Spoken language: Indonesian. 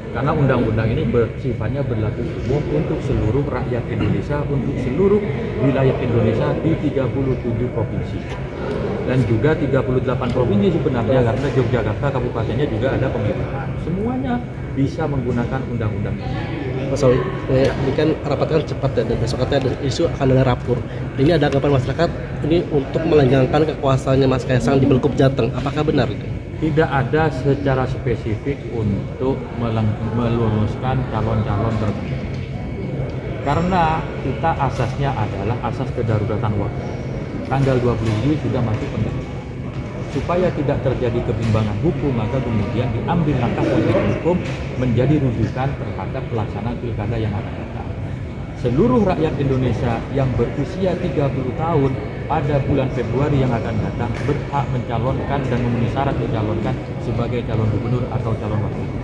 Karena undang-undang ini bersifatnya berlaku umum untuk seluruh rakyat Indonesia, untuk seluruh wilayah Indonesia di 37 provinsi. Dan juga 38 provinsi sebenarnya, karena Yogyakarta kabupatennya juga ada pemerintahan. Semuanya bisa menggunakan undang-undang ini. Mas Sawi, ini kan rapat kan cepat dan besok katanya ada isu akan ada rapor. Ini ada anggapan masyarakat ini untuk melanggengkan kekuasaannya Mas Kaisang di Pilgub Jateng. Apakah benar itu? Tidak ada secara spesifik untuk meluluskan calon-calon tertentu. Karena kita asasnya adalah asas kedaruratan waktu. Tanggal 27 sudah masuk pendaftaran. Supaya tidak terjadi kebimbangan hukum, maka kemudian diambil langkah politik hukum menjadi rujukan terhadap pelaksanaan pilkada yang akan datang. Seluruh rakyat Indonesia yang berusia 30 tahun pada bulan Februari yang akan datang berhak mencalonkan dan memenuhi syarat dicalonkan sebagai calon gubernur atau calon wakil.